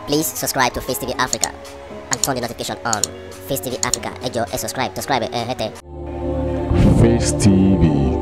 Please subscribe to Face TV Africa and turn the notification on. Face TV Africa, ẹ jọ̀ọ́ ẹ subscribe, hete. Face TV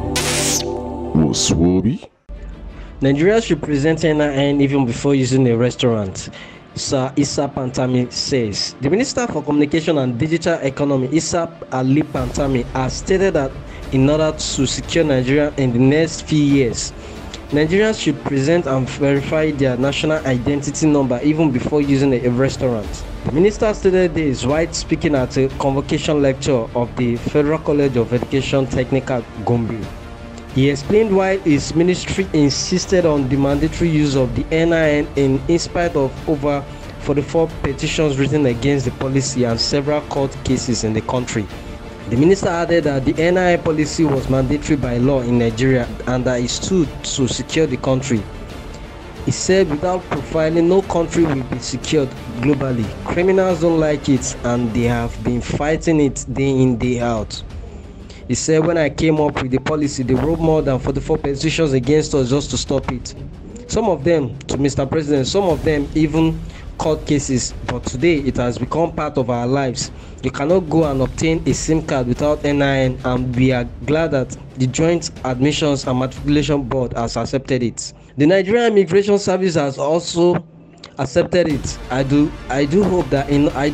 was Swoby. Nigeria should present NIN even before using a restaurant, Sir Issa Pantami says. The Minister for Communication and Digital Economy, Issa Ali Pantami, has stated that in order to secure Nigeria in the next few years, Nigerians should present and verify their national identity number even before using a restaurant. The minister stated this while speaking at a convocation lecture of the Federal College of Education Technical Gombe. He explained why his ministry insisted on the mandatory use of the NIN in spite of over 44 petitions written against the policy and several court cases in the country. The minister added that the NIN policy was mandatory by law in Nigeria and that it stood to secure the country. He said without profiling, no country will be secured globally. Criminals don't like it and they have been fighting it day in, day out. He said, when I came up with the policy, they wrote more than 44 petitions against us just to stop it. Some of them to Mr. President, some of them even court cases, but today it has become part of our lives. You cannot go and obtain a SIM card without NIN, and we are glad that the Joint Admissions and Matriculation Board has accepted it. The Nigerian Immigration Service has also accepted it. I do hope that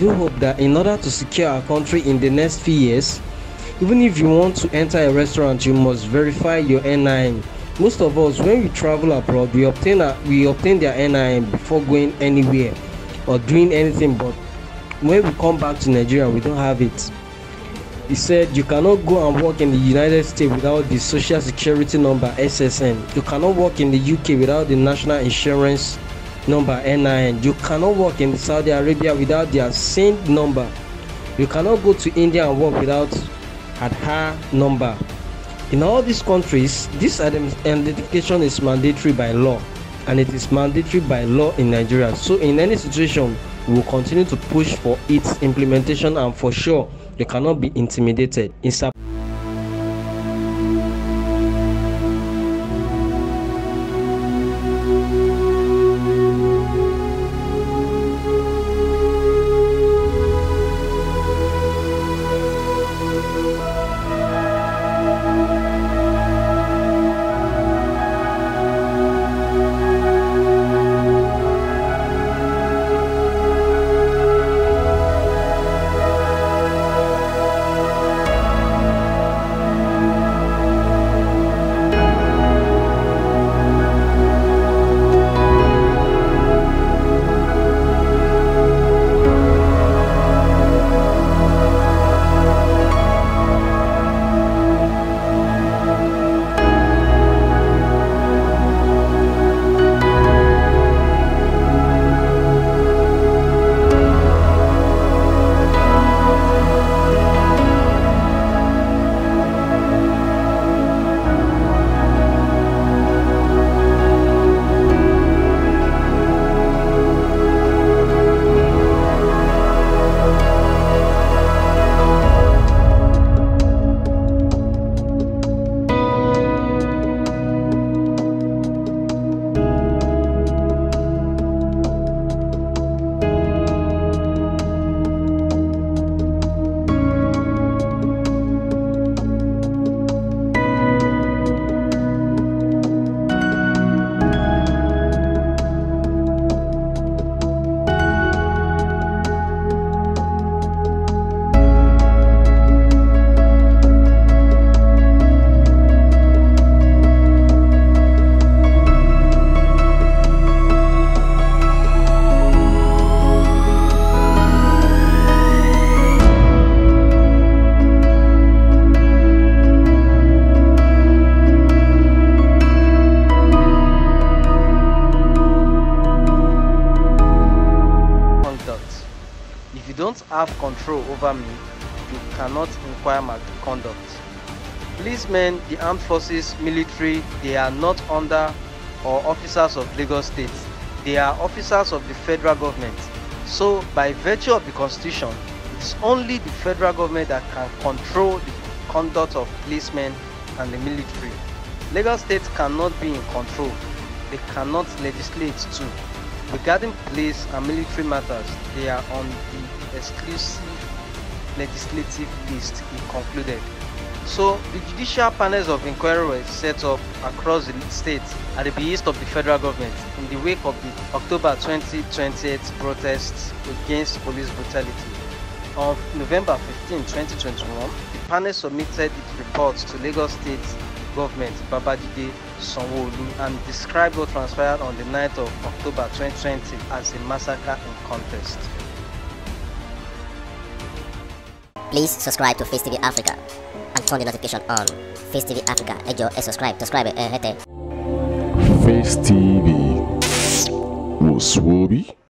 in order to secure our country in the next few years, even if you want to enter a restaurant, you must verify your NIN. Most of us, when we travel abroad, we obtain their NIN before going anywhere or doing anything, but when we come back to Nigeria, we don't have it. He said you cannot go and work in the United States without the Social Security number SSN. You cannot work in the UK without the National Insurance number NIN. You cannot work in Saudi Arabia without their SIN number. You cannot go to India and work without Aadhaar number. In all these countries, this identification is mandatory by law, and it is mandatory by law in Nigeria. So in any situation, we will continue to push for its implementation, and for sure, you cannot be intimidated. don't have control over me, you cannot inquire my conduct. Policemen, the armed forces, military, they are not under or officers of Lagos State. They are officers of the federal government. So by virtue of the constitution, it's only the federal government that can control the conduct of policemen and the military. Lagos State cannot be in control. They cannot legislate too. Regarding police and military matters, they are on the exclusive legislative list, he concluded. So, the judicial panels of inquiry were set up across the state at the behest of the federal government in the wake of the October 2020 protests against police brutality. On November 15, 2021, the panel submitted its reports to Lagos State government, Babajide Sanwo-Olu, and described what transpired on the 9th of October 2020 as a massacre in contest. Please subscribe to Face TV Africa and turn the notification on. Face TV Africa, ẹ jọ̀ọ́ ẹ subscribe hete. Face TV was Swoby.